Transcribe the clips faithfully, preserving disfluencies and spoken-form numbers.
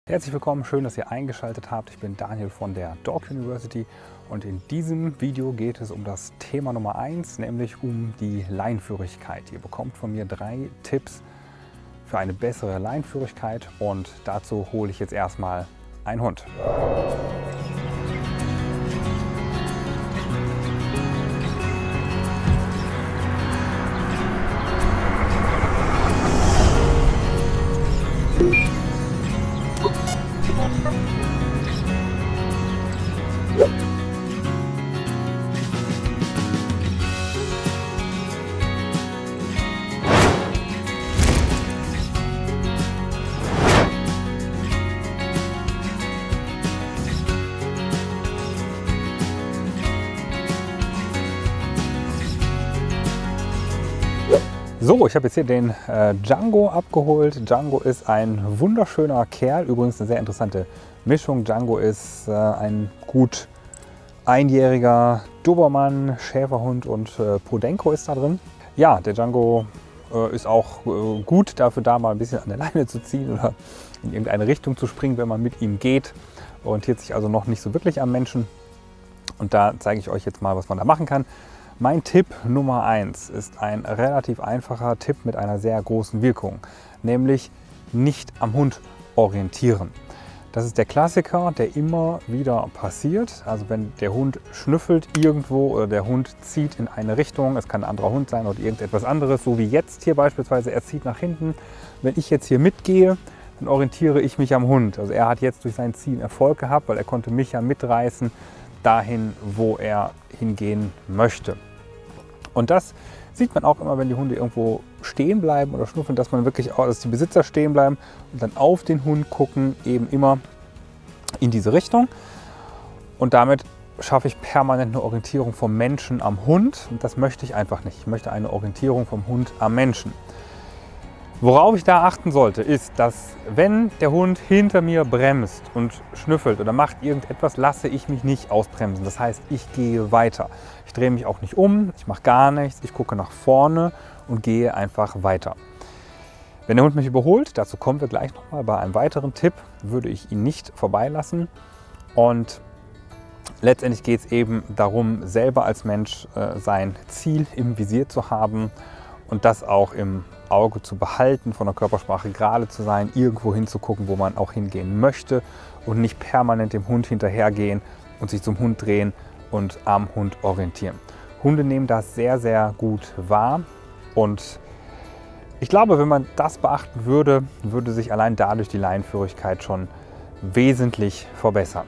Herzlich willkommen, schön, dass ihr eingeschaltet habt. Ich bin Daniel von der Dog University und in diesem Video geht es um das Thema Nummer eins, nämlich um die Leinführigkeit. Ihr bekommt von mir drei Tipps für eine bessere Leinführigkeit und dazu hole ich jetzt erstmal einen Hund. So, ich habe jetzt hier den äh, Django abgeholt. Django ist ein wunderschöner Kerl, übrigens eine sehr interessante Mischung. Django ist äh, ein gut einjähriger Dobermann, Schäferhund und äh, Podenco ist da drin. Ja, der Django äh, ist auch äh, gut dafür da, mal ein bisschen an der Leine zu ziehen oder in irgendeine Richtung zu springen, wenn man mit ihm geht. Orientiert sich also noch nicht so wirklich am Menschen. Und da zeige ich euch jetzt mal, was man da machen kann. Mein Tipp Nummer eins ist ein relativ einfacher Tipp mit einer sehr großen Wirkung, nämlich nicht am Hund orientieren. Das ist der Klassiker, der immer wieder passiert. Also wenn der Hund schnüffelt irgendwo oder der Hund zieht in eine Richtung, es kann ein anderer Hund sein oder irgendetwas anderes, so wie jetzt hier beispielsweise, er zieht nach hinten. Wenn ich jetzt hier mitgehe, dann orientiere ich mich am Hund. Also er hat jetzt durch sein Ziehen Erfolg gehabt, weil er konnte mich ja mitreißen dahin, wo er hingehen möchte. Und das sieht man auch immer, wenn die Hunde irgendwo stehen bleiben oder schnuffeln, dass man wirklich auch, dass die Besitzer stehen bleiben und dann auf den Hund gucken, eben immer in diese Richtung. Und damit schaffe ich permanent eine Orientierung vom Menschen am Hund. Und das möchte ich einfach nicht. Ich möchte eine Orientierung vom Hund am Menschen. Worauf ich da achten sollte, ist, dass wenn der Hund hinter mir bremst und schnüffelt oder macht irgendetwas, lasse ich mich nicht ausbremsen. Das heißt, ich gehe weiter. Ich drehe mich auch nicht um, ich mache gar nichts, ich gucke nach vorne und gehe einfach weiter. Wenn der Hund mich überholt, dazu kommen wir gleich nochmal bei einem weiteren Tipp, würde ich ihn nicht vorbeilassen. Und letztendlich geht es eben darum, selber als Mensch äh, sein Ziel im Visier zu haben und das auch im Auge zu behalten, von der Körpersprache gerade zu sein, irgendwo hinzugucken, wo man auch hingehen möchte und nicht permanent dem Hund hinterhergehen und sich zum Hund drehen und am Hund orientieren. Hunde nehmen das sehr, sehr gut wahr und ich glaube, wenn man das beachten würde, würde sich allein dadurch die Leinenführigkeit schon wesentlich verbessern.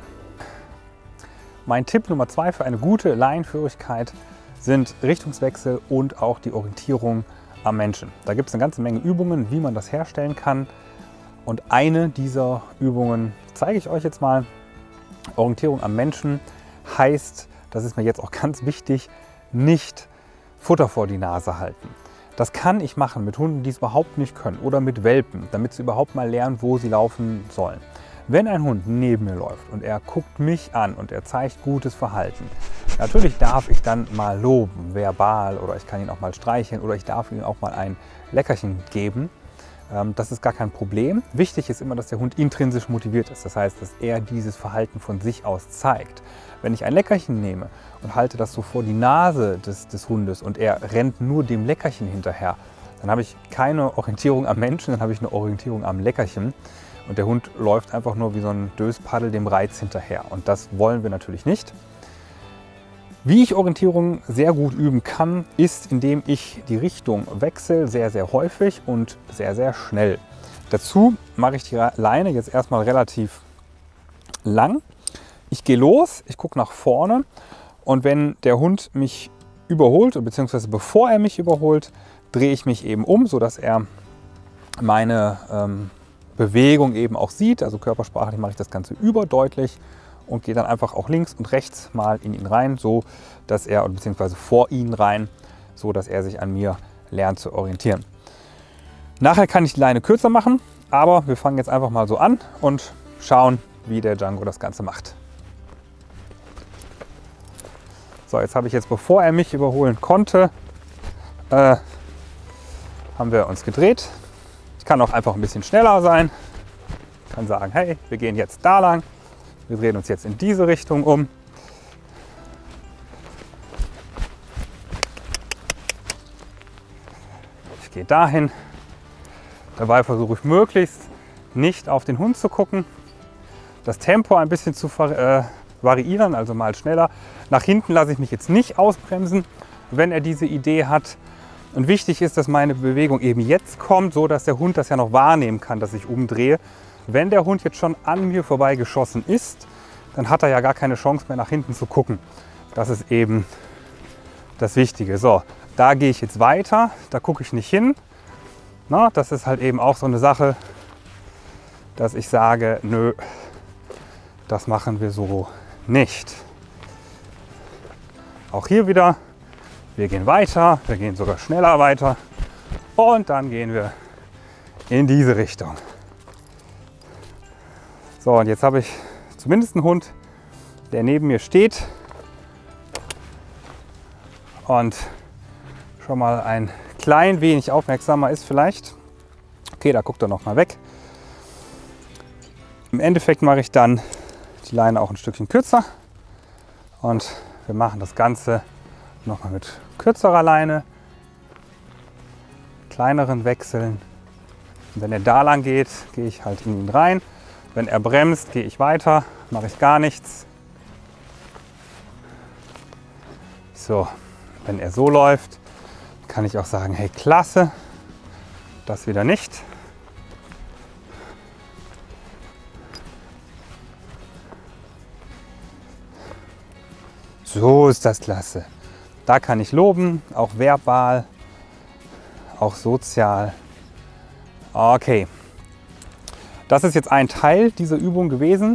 Mein Tipp Nummer zwei für eine gute Leinenführigkeit sind Richtungswechsel und auch die Orientierung am Menschen. Da gibt es eine ganze Menge Übungen, wie man das herstellen kann. Und eine dieser Übungen zeige ich euch jetzt mal. Orientierung am Menschen heißt, das ist mir jetzt auch ganz wichtig, nicht Futter vor die Nase halten. Das kann ich machen mit Hunden, die es überhaupt nicht können oder mit Welpen, damit sie überhaupt mal lernen, wo sie laufen sollen. Wenn ein Hund neben mir läuft und er guckt mich an und er zeigt gutes Verhalten, natürlich darf ich dann mal loben, verbal, oder ich kann ihn auch mal streicheln oder ich darf ihm auch mal ein Leckerchen geben. Das ist gar kein Problem. Wichtig ist immer, dass der Hund intrinsisch motiviert ist. Das heißt, dass er dieses Verhalten von sich aus zeigt. Wenn ich ein Leckerchen nehme und halte das so vor die Nase des, des Hundes und er rennt nur dem Leckerchen hinterher, dann habe ich keine Orientierung am Menschen, dann habe ich eine Orientierung am Leckerchen. Und der Hund läuft einfach nur wie so ein Döspaddel dem Reiz hinterher. Und das wollen wir natürlich nicht. Wie ich Orientierung sehr gut üben kann, ist, indem ich die Richtung wechsle, sehr, sehr häufig und sehr, sehr schnell. Dazu mache ich die Leine jetzt erstmal relativ lang. Ich gehe los, ich gucke nach vorne und wenn der Hund mich überholt, beziehungsweise bevor er mich überholt, drehe ich mich eben um, sodass er meine ähm, Bewegung eben auch sieht. Also körpersprachlich mache ich das Ganze überdeutlich und gehe dann einfach auch links und rechts mal in ihn rein, so dass er, beziehungsweise vor ihn rein, so dass er sich an mir lernt zu orientieren. Nachher kann ich die Leine kürzer machen, aber wir fangen jetzt einfach mal so an und schauen, wie der Django das Ganze macht. So, jetzt habe ich jetzt, bevor er mich überholen konnte, äh, haben wir uns gedreht. Ich kann auch einfach ein bisschen schneller sein. Ich kann sagen, hey, wir gehen jetzt da lang. Wir drehen uns jetzt in diese Richtung um. Ich gehe dahin. Dabei versuche ich möglichst nicht auf den Hund zu gucken. Das Tempo ein bisschen zu äh, variieren, also mal schneller. Nach hinten lasse ich mich jetzt nicht ausbremsen, wenn er diese Idee hat. Und wichtig ist, dass meine Bewegung eben jetzt kommt, so dass der Hund das ja noch wahrnehmen kann, dass ich umdrehe. Wenn der Hund jetzt schon an mir vorbei geschossen ist, dann hat er ja gar keine Chance mehr nach hinten zu gucken. Das ist eben das Wichtige. So, da gehe ich jetzt weiter, da gucke ich nicht hin. Na, das ist halt eben auch so eine Sache, dass ich sage, nö, das machen wir so nicht. Auch hier wieder, wir gehen weiter, wir gehen sogar schneller weiter und dann gehen wir in diese Richtung. So, und jetzt habe ich zumindest einen Hund, der neben mir steht und schon mal ein klein wenig aufmerksamer ist vielleicht. Okay, da guckt er noch mal weg. Im Endeffekt mache ich dann die Leine auch ein Stückchen kürzer und wir machen das Ganze noch mal mit kürzerer Leine, kleineren Wechseln. Und wenn er da lang geht, gehe ich halt in ihn rein. Wenn er bremst, gehe ich weiter, mache ich gar nichts. So, wenn er so läuft, kann ich auch sagen, hey, klasse, das wieder nicht. So ist das klasse. Da kann ich loben, auch verbal, auch sozial. Okay. Das ist jetzt ein Teil dieser Übung gewesen.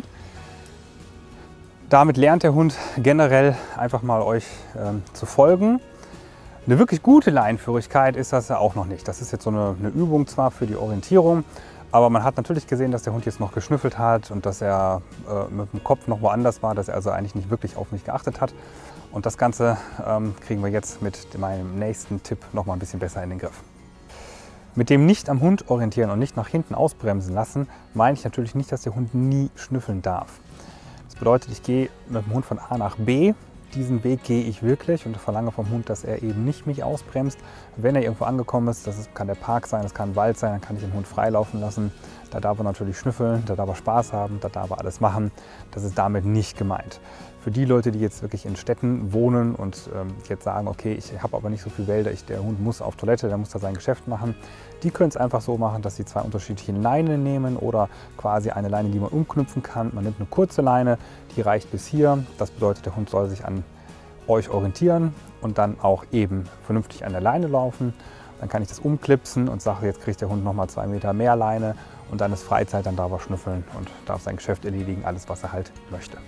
Damit lernt der Hund generell einfach mal euch ähm, zu folgen. Eine wirklich gute Leinenführigkeit ist das ja auch noch nicht. Das ist jetzt so eine, eine Übung zwar für die Orientierung, aber man hat natürlich gesehen, dass der Hund jetzt noch geschnüffelt hat und dass er äh, mit dem Kopf noch woanders war, dass er also eigentlich nicht wirklich auf mich geachtet hat. Und das Ganze ähm, kriegen wir jetzt mit meinem nächsten Tipp noch mal ein bisschen besser in den Griff. Mit dem nicht am Hund orientieren und nicht nach hinten ausbremsen lassen, meine ich natürlich nicht, dass der Hund nie schnüffeln darf. Das bedeutet, ich gehe mit dem Hund von A nach B. Diesen Weg gehe ich wirklich und verlange vom Hund, dass er eben nicht mich ausbremst. Wenn er irgendwo angekommen ist, das kann der Park sein, das kann ein Wald sein, dann kann ich den Hund freilaufen lassen. Da darf er natürlich schnüffeln, da darf er Spaß haben, da darf er alles machen. Das ist damit nicht gemeint. Für die Leute, die jetzt wirklich in Städten wohnen und ähm, jetzt sagen, okay, ich habe aber nicht so viele Wälder, ich, der Hund muss auf Toilette, der muss da sein Geschäft machen, die können es einfach so machen, dass sie zwei unterschiedliche Leinen nehmen oder quasi eine Leine, die man umknüpfen kann. Man nimmt eine kurze Leine, die reicht bis hier. Das bedeutet, der Hund soll sich an euch orientieren und dann auch eben vernünftig an der Leine laufen. Dann kann ich das umklipsen und sage, jetzt kriegt der Hund nochmal zwei Meter mehr Leine und dann ist Freizeit, dann darf er schnüffeln und darf sein Geschäft erledigen, alles was er halt möchte.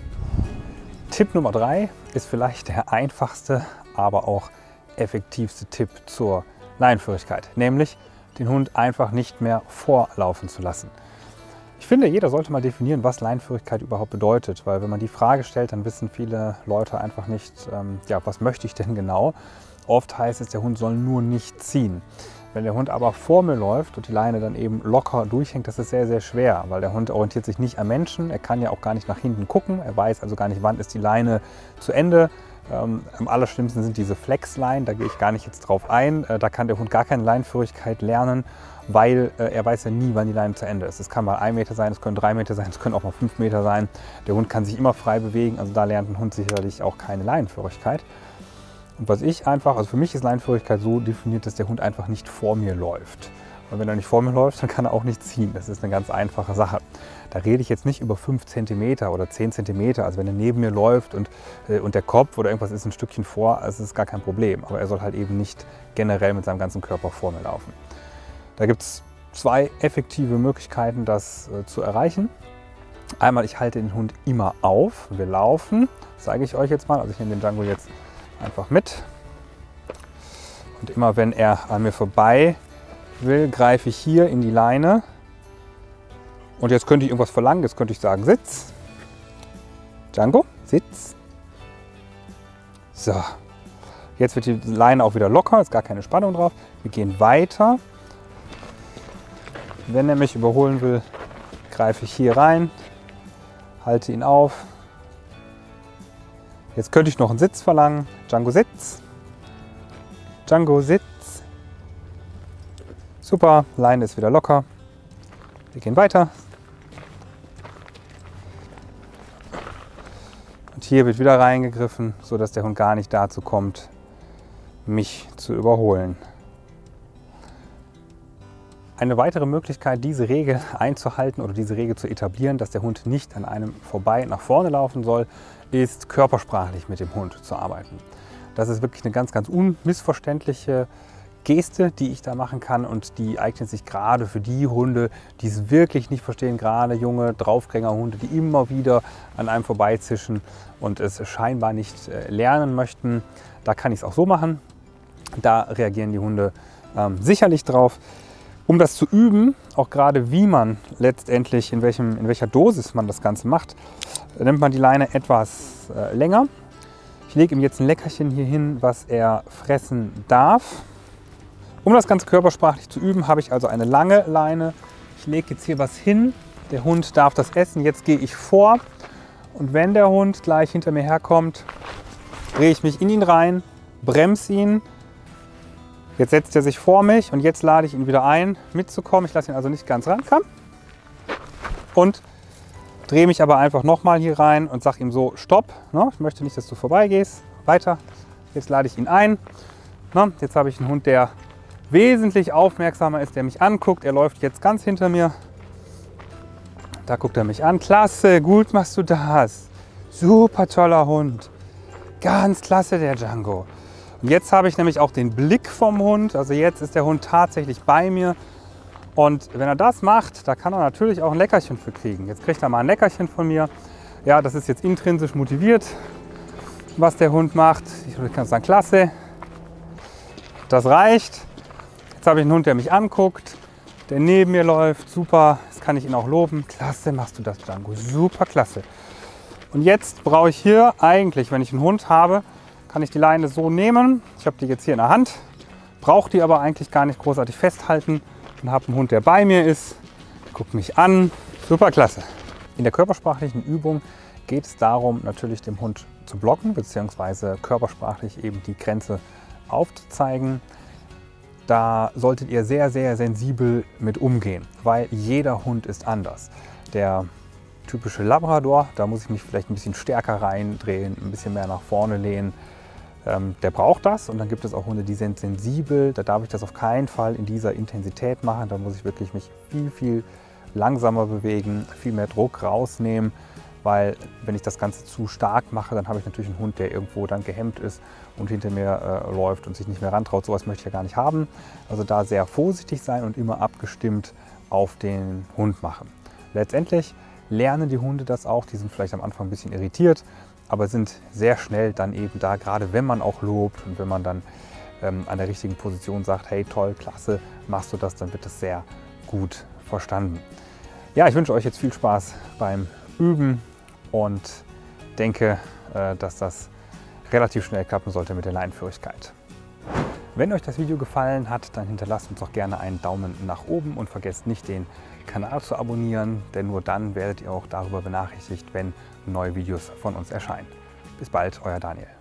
Tipp Nummer drei ist vielleicht der einfachste, aber auch effektivste Tipp zur Leinenführigkeit, nämlich den Hund einfach nicht mehr vorlaufen zu lassen. Ich finde, jeder sollte mal definieren, was Leinenführigkeit überhaupt bedeutet, weil wenn man die Frage stellt, dann wissen viele Leute einfach nicht, ähm, ja, was möchte ich denn genau? Oft heißt es, der Hund soll nur nicht ziehen. Wenn der Hund aber vor mir läuft und die Leine dann eben locker durchhängt, das ist sehr, sehr schwer, weil der Hund orientiert sich nicht am Menschen. Er kann ja auch gar nicht nach hinten gucken. Er weiß also gar nicht, wann ist die Leine zu Ende. Ähm, am allerschlimmsten sind diese Flexleinen, da gehe ich gar nicht jetzt drauf ein. Äh, da kann der Hund gar keine Leinenführigkeit lernen, weil äh, er weiß ja nie, wann die Leine zu Ende ist. Es kann mal ein Meter sein, es können drei Meter sein, es können auch mal fünf Meter sein. Der Hund kann sich immer frei bewegen, also da lernt ein Hund sicherlich auch keine Leinenführigkeit. Und was ich einfach, also für mich ist Leinenführigkeit so definiert, dass der Hund einfach nicht vor mir läuft. Und wenn er nicht vor mir läuft, dann kann er auch nicht ziehen. Das ist eine ganz einfache Sache. Da rede ich jetzt nicht über fünf Zentimeter oder zehn Zentimeter. Also wenn er neben mir läuft und, äh, und der Kopf oder irgendwas ist ein Stückchen vor, also ist gar kein Problem. Aber er soll halt eben nicht generell mit seinem ganzen Körper vor mir laufen. Da gibt es zwei effektive Möglichkeiten, das äh, zu erreichen. Einmal, ich halte den Hund immer auf. Wir laufen, das zeige ich euch jetzt mal. Also ich nehme den Django jetzt einfach mit. Und immer wenn er an mir vorbei will, greife ich hier in die Leine. Und jetzt könnte ich irgendwas verlangen. Jetzt könnte ich sagen, Sitz. Django, Sitz. So. Jetzt wird die Leine auch wieder locker, ist gar keine Spannung drauf. Wir gehen weiter. Wenn er mich überholen will, greife ich hier rein, halte ihn auf. Jetzt könnte ich noch einen Sitz verlangen. Django Sitz. Django Sitz. Super, Leine ist wieder locker. Wir gehen weiter. Und hier wird wieder reingegriffen, sodass der Hund gar nicht dazu kommt, mich zu überholen. Eine weitere Möglichkeit, diese Regel einzuhalten oder diese Regel zu etablieren, dass der Hund nicht an einem vorbei nach vorne laufen soll, ist körpersprachlich mit dem Hund zu arbeiten. Das ist wirklich eine ganz, ganz unmissverständliche Geste, die ich da machen kann, und die eignet sich gerade für die Hunde, die es wirklich nicht verstehen, gerade junge Draufgängerhunde, die immer wieder an einem vorbeizischen und es scheinbar nicht lernen möchten. Da kann ich es auch so machen. Da reagieren die Hunde ähm, sicherlich drauf. Um das zu üben, auch gerade wie man letztendlich, in, welchem, in welcher Dosis man das Ganze macht, nimmt man die Leine etwas äh, länger. Ich lege ihm jetzt ein Leckerchen hier hin, was er fressen darf. Um das Ganze körpersprachlich zu üben, habe ich also eine lange Leine. Ich lege jetzt hier was hin, der Hund darf das essen. Jetzt gehe ich vor, und wenn der Hund gleich hinter mir herkommt, drehe ich mich in ihn rein, bremse ihn. Jetzt setzt er sich vor mich und jetzt lade ich ihn wieder ein, mitzukommen. Ich lasse ihn also nicht ganz rankommen und drehe mich aber einfach nochmal hier rein und sage ihm so: Stopp, ne? Ich möchte nicht, dass du vorbeigehst. Weiter. Jetzt lade ich ihn ein. Ne? Jetzt habe ich einen Hund, der wesentlich aufmerksamer ist, der mich anguckt. Er läuft jetzt ganz hinter mir. Da guckt er mich an. Klasse, gut machst du das. Super toller Hund. Ganz klasse, der Django. Und jetzt habe ich nämlich auch den Blick vom Hund. Also jetzt ist der Hund tatsächlich bei mir. Und wenn er das macht, da kann er natürlich auch ein Leckerchen für kriegen. Jetzt kriegt er mal ein Leckerchen von mir. Ja, das ist jetzt intrinsisch motiviert, was der Hund macht. Ich kann sagen, klasse. Das reicht. Jetzt habe ich einen Hund, der mich anguckt, der neben mir läuft. Super, jetzt kann ich ihn auch loben. Klasse machst du das, Django. Super klasse. Und jetzt brauche ich hier eigentlich, wenn ich einen Hund habe, kann ich die Leine so nehmen. Ich habe die jetzt hier in der Hand, brauche die aber eigentlich gar nicht großartig festhalten und habe einen Hund, der bei mir ist, guckt mich an. Super klasse. In der körpersprachlichen Übung geht es darum, natürlich dem Hund zu blocken, beziehungsweise körpersprachlich eben die Grenze aufzuzeigen. Da solltet ihr sehr, sehr sensibel mit umgehen, weil jeder Hund ist anders. Der typische Labrador, da muss ich mich vielleicht ein bisschen stärker reindrehen, ein bisschen mehr nach vorne lehnen. Ähm, der braucht das, und dann gibt es auch Hunde, die sind sensibel. Da darf ich das auf keinen Fall in dieser Intensität machen. Da muss ich wirklich mich viel, viel langsamer bewegen, viel mehr Druck rausnehmen, weil wenn ich das Ganze zu stark mache, dann habe ich natürlich einen Hund, der irgendwo dann gehemmt ist und hinter mir äh, läuft und sich nicht mehr rantraut. Sowas möchte ich ja gar nicht haben. Also da sehr vorsichtig sein und immer abgestimmt auf den Hund machen. Letztendlich lernen die Hunde das auch. Die sind vielleicht am Anfang ein bisschen irritiert, aber sind sehr schnell dann eben da, gerade wenn man auch lobt und wenn man dann ähm, an der richtigen Position sagt, hey toll, klasse, machst du das, dann wird das sehr gut verstanden. Ja, ich wünsche euch jetzt viel Spaß beim Üben und denke, äh, dass das relativ schnell klappen sollte mit der Leinenführigkeit. Wenn euch das Video gefallen hat, dann hinterlasst uns doch gerne einen Daumen nach oben und vergesst nicht, den Kanal zu abonnieren, denn nur dann werdet ihr auch darüber benachrichtigt, wenn neue Videos von uns erscheinen. Bis bald, euer Daniel.